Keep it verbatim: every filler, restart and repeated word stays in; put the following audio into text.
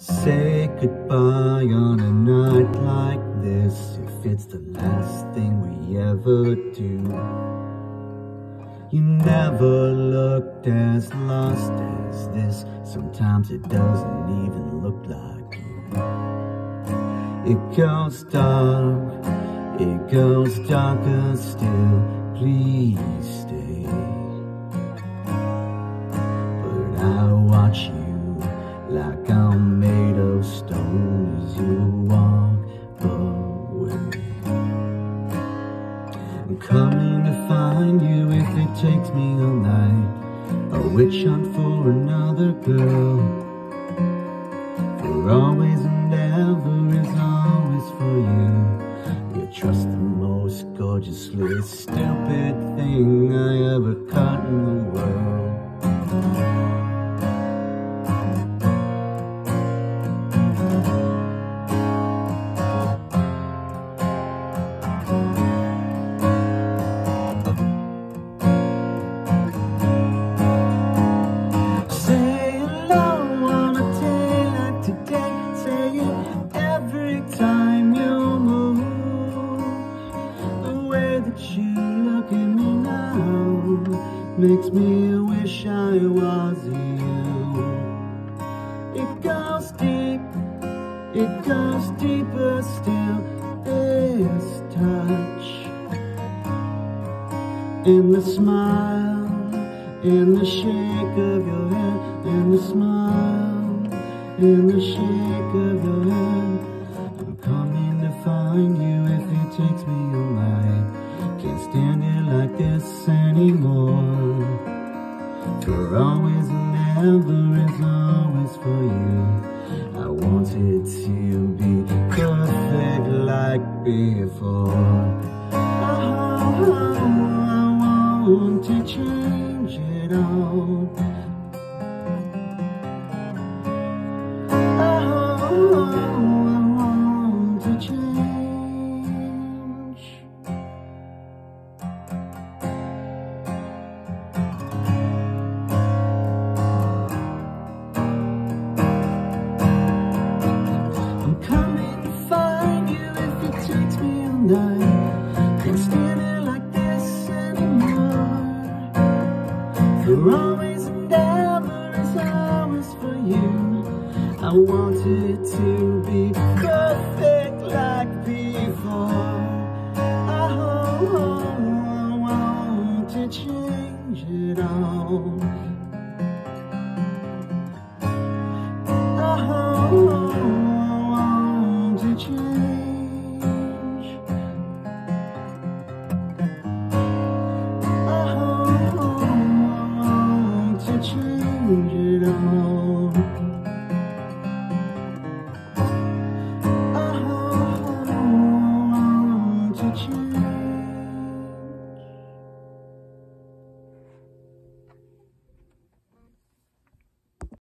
Say goodbye on a night like this, if it's the last thing we ever do. You never looked as lost as this. Sometimes it doesn't even look like you. It goes dark, it goes darker still. Please stay, but I watch you like I'm made of stone as you walk away. I'm coming to find you if it takes me all night. A witch hunt for another girl. For always and ever is always for you. You trust the most gorgeously stupid thing I ever caught in the world. You look at me now makes me wish I was you. It goes deep, it goes deeper still. This touch, in the smile, in the shake of your head, in the smile, in the shake of your head. I'm coming to find you if it takes me all night. Can't stand it like this anymore. For always and ever is always for you. I wanted to be perfect like before. Oh, I want to change it all. Oh, I want to change. Can't stand it like this anymore. For always and ever is always for you. I wanted to be perfect like before. Oh, I want to change it all. Oh, I want to change. Change it all.